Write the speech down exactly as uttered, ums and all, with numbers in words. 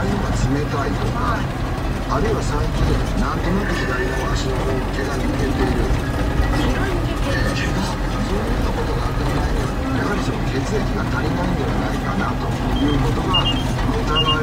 左の方が冷たいとか、あるいは最近なんとなく左の足の方毛が抜けている、えー、そういうようなことがあった場合にはやはりその血液が足りないんではないかなということが疑われ